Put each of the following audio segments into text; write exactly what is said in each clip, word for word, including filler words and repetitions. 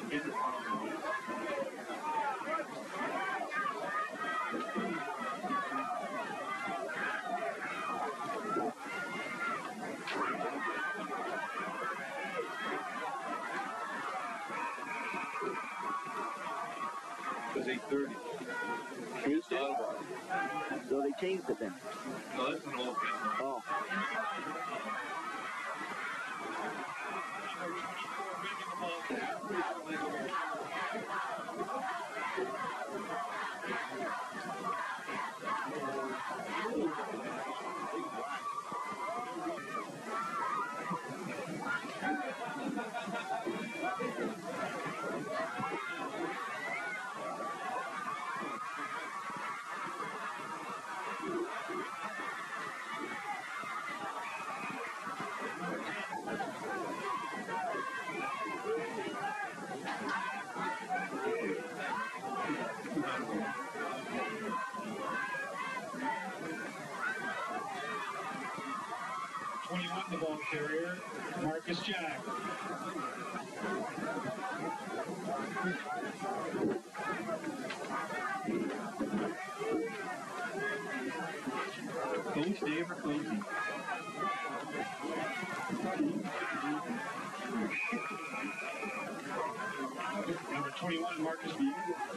It's eight thirty. Tuesday? So they changed it then? No, that's an old thing. Oh. twenty-one, the ball carrier, Marcus Jack. Coach Dave or Coachy? Number twenty-one, Marcus B.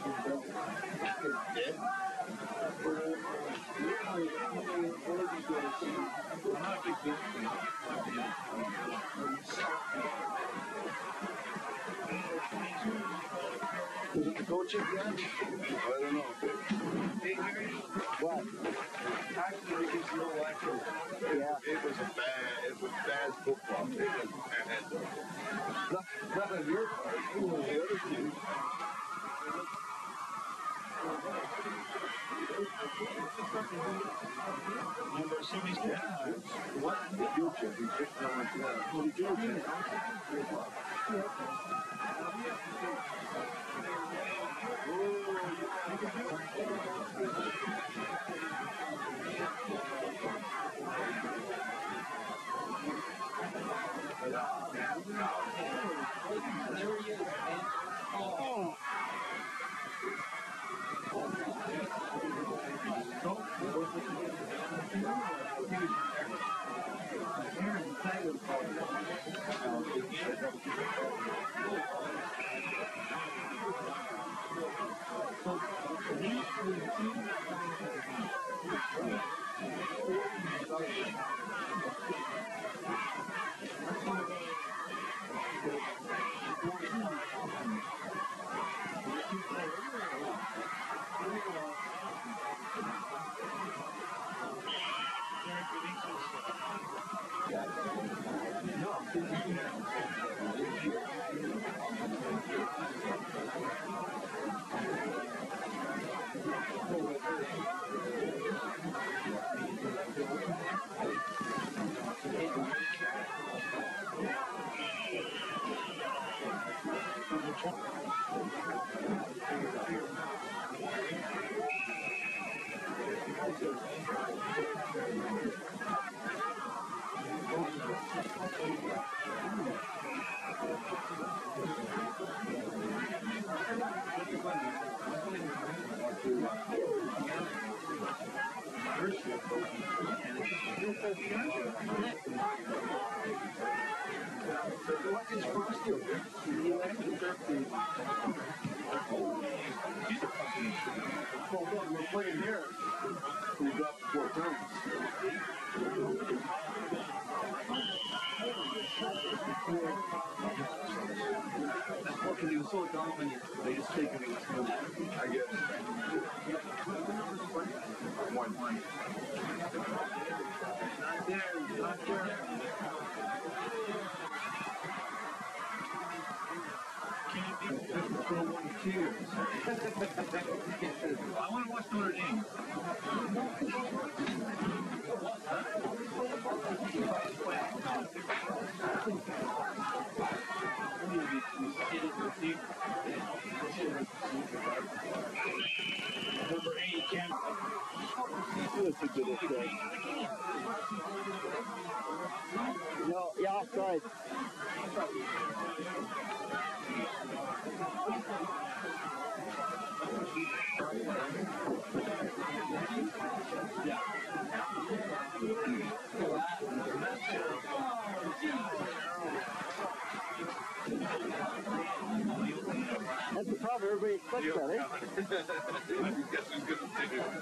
I'm not a big Bills fan. Was it the coach again? I don't know. Hey, Gary, What? actually, because you don't like it. Yeah. It was a bad, it was bad football. It was bad. Not, not on your part, who was the other team? Number seventy-six. What? The future. He's just not like that. Well, the future. What is Frosty? He likes to surf the... Well, look, we're playing here. We got four times. That's fucking, he was so dumb when you, they just take him, he was good. I guess. One, one. Not there, not there. I want to watch Notre Dame. Number eight, Cam. That's a good escape. No, yeah, offside. That's the problem. Everybody expects that, eh? Guess who's gonna take it?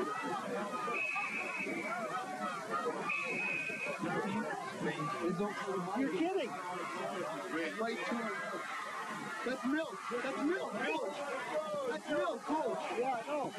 You're kidding. Right to it. That's milk. That's milk. Milk. That's milk, coach. Yeah, I know.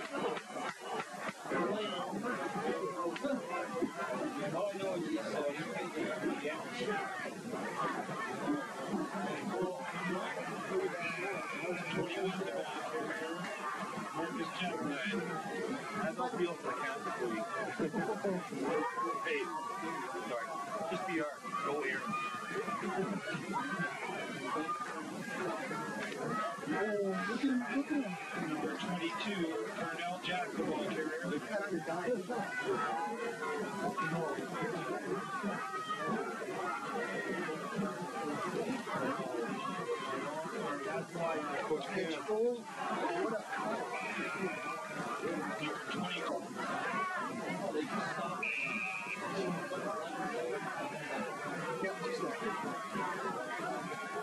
Marcus Jack. I have no feel for the count for you. Hey, sorry. Just B R. Go here. Oh, look at him. Look at him. Number twenty-two, Cornell Jack, the ball carrier. They're kind of dying. That's why I coach It's him. full. What up? Number twenty-two. Yeah, just like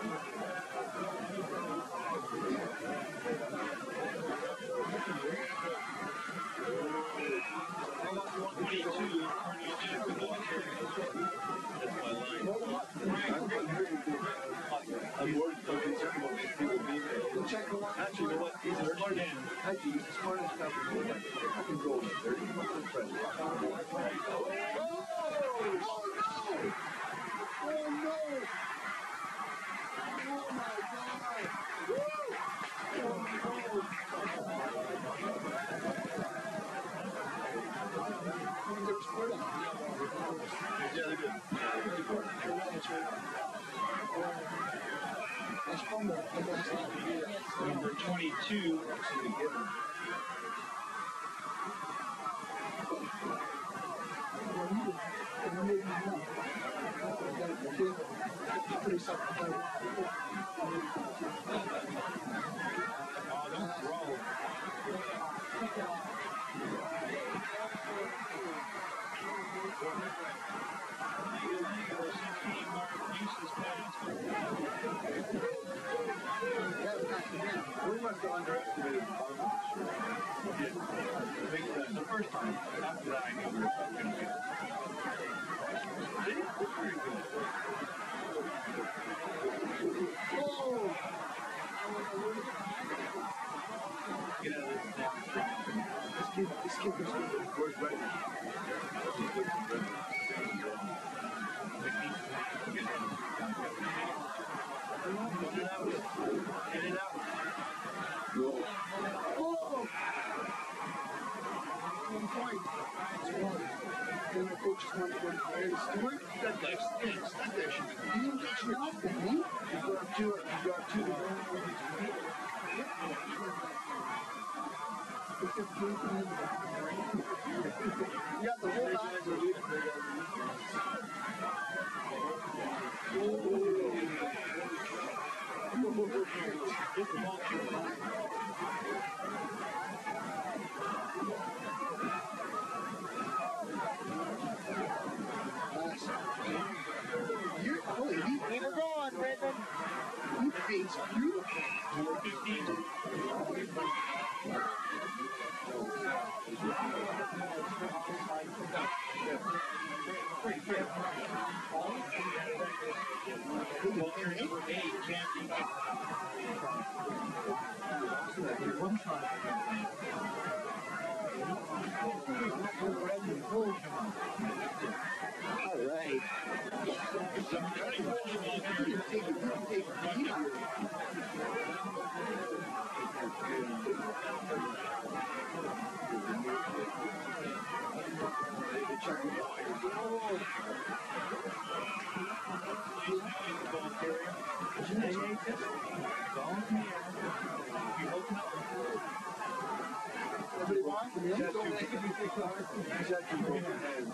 twenty-two, Cornell Jack, the ball carrier. That's my line. I'm more so concerned about these people being there. check the one. Actually, you know what? He's the smartest. ten. Actually, he's the smartest guy in the world. Fucking goal. thirty fucking friends. Oh, no! Oh, no! Oh, my God! Woo! Oh, no! They're split up. Yeah, they're good. That's fumble. That's not Number twenty-two, pretty self-confident. oh, don't throw. Number sixteen, Mark Eustace pass. We must have underestimated the Boston. Yeah. The first time. After that, I knew we were going to get it. They didn't look very good. Oh! Get out of this damn. This kid, this kid was good. Where's Redmond? Get it out. Get it out. Go. Oh! One point. It's one. Then the coach is going to go to play Stewart. That guy stinks. That guy should be. You didn't get you off the knee? You got two, you got two to go. You got the whole back. You're, holy, you, Keep her going, Brendan. you face beautiful. Number fifteen, ball carrier number eight, Cam Beacon. One time. All right. Number twenty-four, ball carrier. Take it, you can take it easier. Ball carrier. Everybody wants him, yeah? Don't let him be kicked out. He's actually broken hands.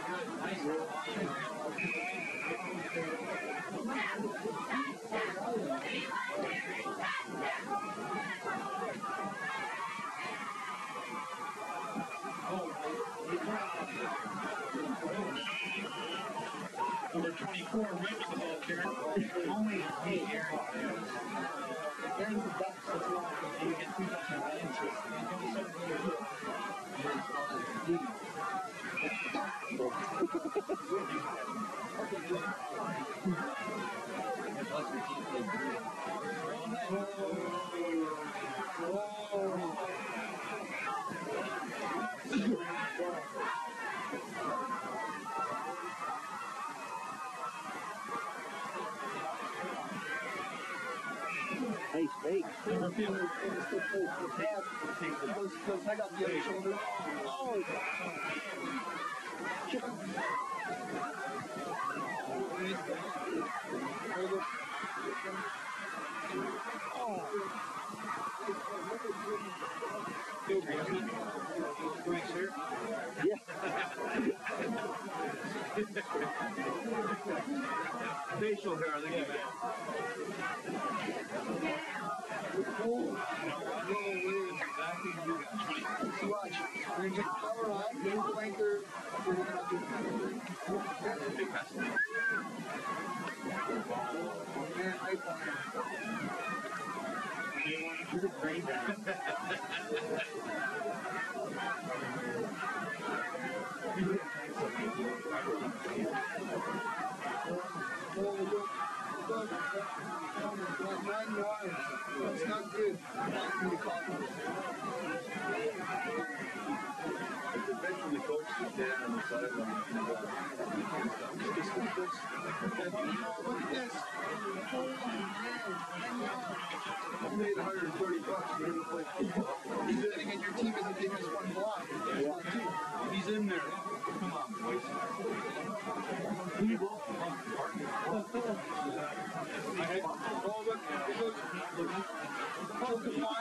Number twenty-four, Rich, the ball carrier. Only eight. There's the ducks. You get two thousand Hey, steak. I'm feeling it in the stiff place. The tab, those, those, I got the other shoulder. Oh, chicken. Oh. Yeah. Facial hair, I think you meant. Watch. We're going to take the power on, then the flanker. We're going to do Big pass. and iPhone. He's a brain man. Oh, look. Look. Nine yards. That's not good. That's going to be caught. Eventually, coach is dead on the sideline. Look at this. Holy man. I paid one hundred thirty bucks for him to play football. He's sitting and your team isn't giving us one block. Yeah. He's in there. Come on, boys. We will. I had, oh, look, look, oh, come on,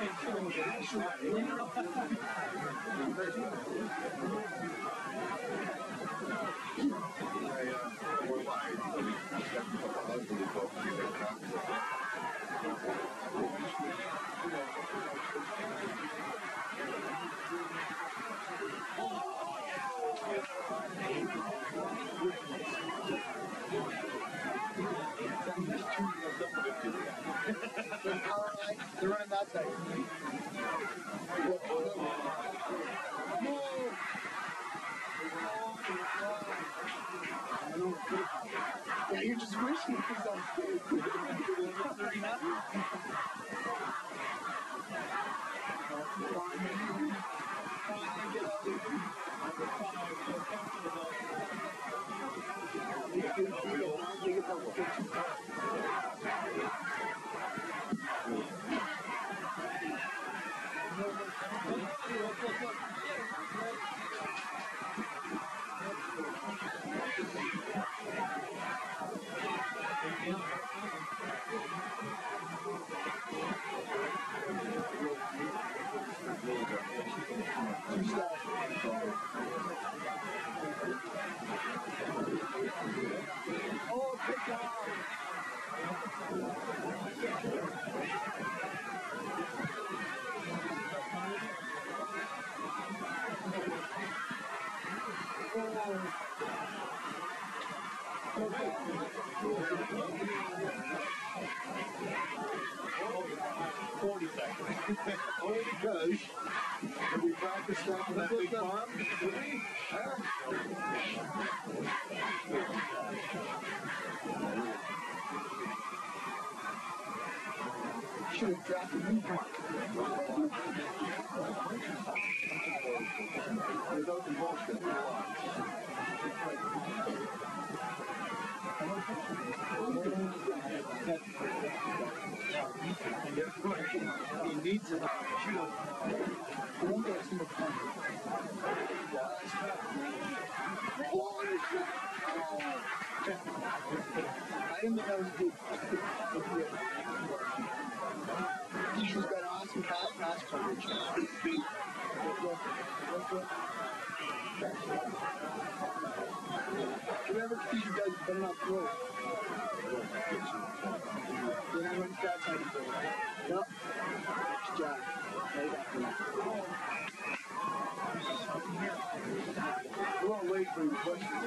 We're live, so we got a couple ugly folks in their they're running that side. Yeah, you're just wishing it was on stage. Oh, good job. forty seconds. Only because have we practiced that for that big farm? Did we? Should have drafted me. Without the bullshit. He needs it. Don't get too much fun. I didn't think that was good. He's got awesome pass, pass coverage. Whatever Keith does, better not throw it. Then I went that side of the ball. Yep. Nice job. Right after that. We're all late for your questions.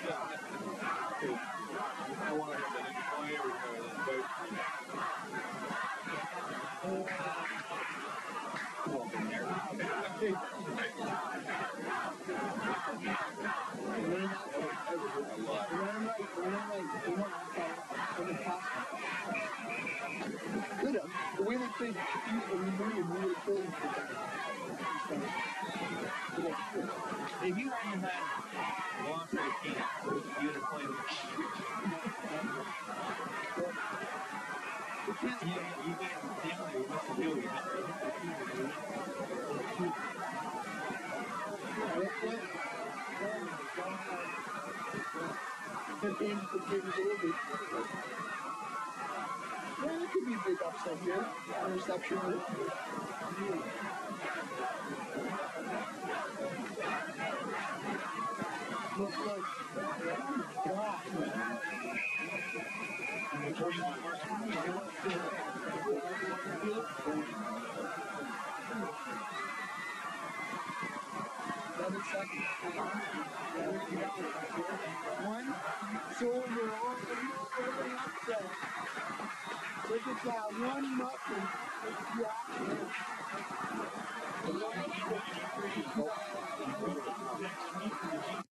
I want to have that in my every time. think people who knew him would have killed him for that. If you hadn't had lost their team, you would have played with The kids, you. You guys definitely must have killed you. the game the game is over. Yeah, that could be a big upset here. Interception. Looks like, God. twenty-one versus Seven seconds. One. So we're all really upset. Look at that. One nothing. Yeah.